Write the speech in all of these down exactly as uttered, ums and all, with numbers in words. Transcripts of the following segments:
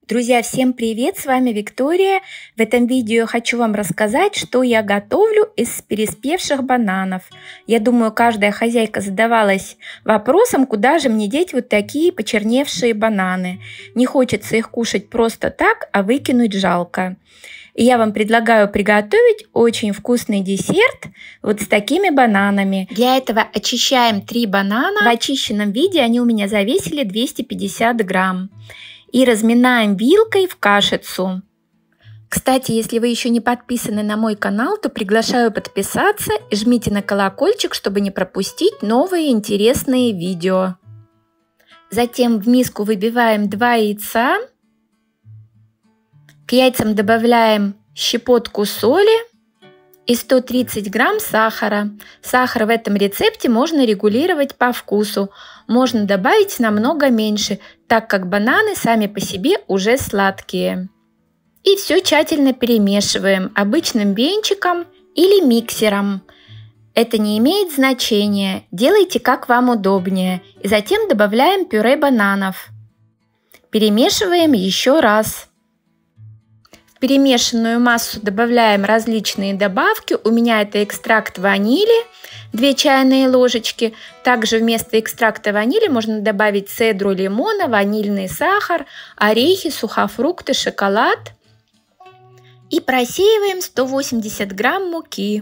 Друзья, всем привет! С вами Виктория. В этом видео я хочу вам рассказать, что я готовлю из переспевших бананов. Я думаю, каждая хозяйка задавалась вопросом, куда же мне деть вот такие почерневшие бананы. Не хочется их кушать просто так, а выкинуть жалко. И я вам предлагаю приготовить очень вкусный десерт вот с такими бананами. Для этого очищаем три банана. В очищенном виде они у меня завесили двести пятьдесят грамм. И разминаем вилкой в кашицу. Кстати, если вы еще не подписаны на мой канал, то приглашаю подписаться и жмите на колокольчик, чтобы не пропустить новые интересные видео. Затем в миску выбиваем два яйца. К яйцам добавляем щепотку соли и сто тридцать грамм сахара. Сахар в этом рецепте можно регулировать по вкусу. Можно добавить намного меньше, так как бананы сами по себе уже сладкие. И все тщательно перемешиваем обычным венчиком или миксером. Это не имеет значения, делайте как вам удобнее. И затем добавляем пюре бананов. Перемешиваем еще раз. В перемешанную массу добавляем различные добавки. У меня это экстракт ванили, две чайные ложечки. Также вместо экстракта ванили можно добавить цедру лимона, ванильный сахар, орехи, сухофрукты, шоколад. И просеиваем сто восемьдесят грамм муки.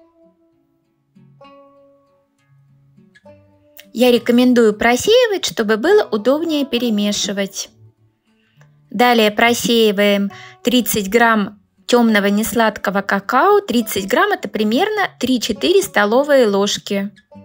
Я рекомендую просеивать, чтобы было удобнее перемешивать. Далее просеиваем тридцать грамм темного несладкого какао. тридцать грамм это примерно три-четыре столовые ложки.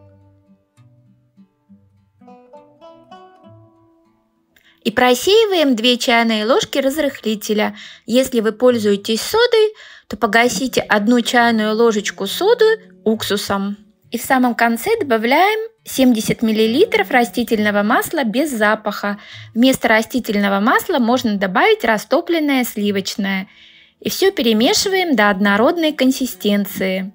И просеиваем две чайные ложки разрыхлителя. Если вы пользуетесь содой, то погасите одну чайную ложечку соды уксусом. И в самом конце добавляем семьдесят миллилитров растительного масла без запаха. Вместо растительного масла можно добавить растопленное сливочное. И все перемешиваем до однородной консистенции.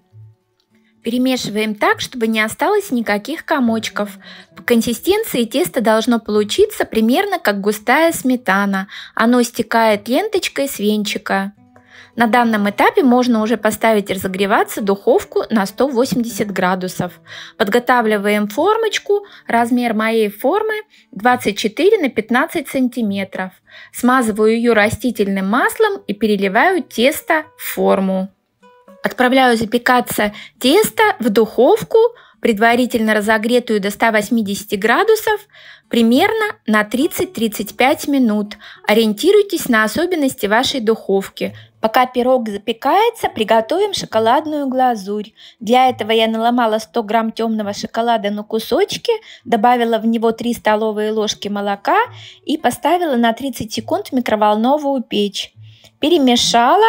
Перемешиваем так, чтобы не осталось никаких комочков. По консистенции тесто должно получиться примерно как густая сметана. Оно стекает ленточкой с венчика. На данном этапе можно уже поставить разогреваться духовку на сто восемьдесят градусов. Подготавливаем формочку. Размер моей формы двадцать четыре на пятнадцать сантиметров. Смазываю ее растительным маслом и переливаю тесто в форму. Отправляю запекаться тесто в духовку, предварительно разогретую до ста восьмидесяти градусов, примерно на тридцать-тридцать пять минут. Ориентируйтесь на особенности вашей духовки. Пока пирог запекается, приготовим шоколадную глазурь. Для этого я наломала сто грамм темного шоколада на кусочки, добавила в него три столовые ложки молока и поставила на тридцать секунд в микроволновую печь. Перемешала.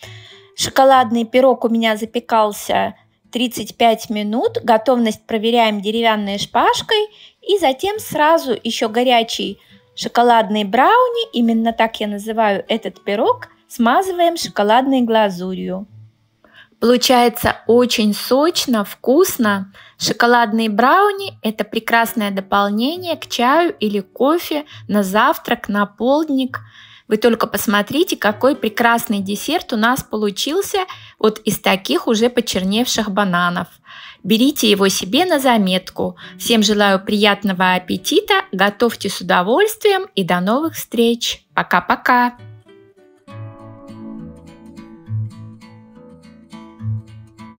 Шоколадный пирог у меня запекался тридцать пять минут. Готовность проверяем деревянной шпажкой. И затем сразу еще горячий шоколадный брауни, именно так я называю этот пирог, смазываем шоколадной глазурью. Получается очень сочно, вкусно. Шоколадные брауни – это прекрасное дополнение к чаю или кофе на завтрак, на полдник. Вы только посмотрите, какой прекрасный десерт у нас получился вот из таких уже почерневших бананов. Берите его себе на заметку. Всем желаю приятного аппетита, готовьте с удовольствием и до новых встреч. Пока-пока!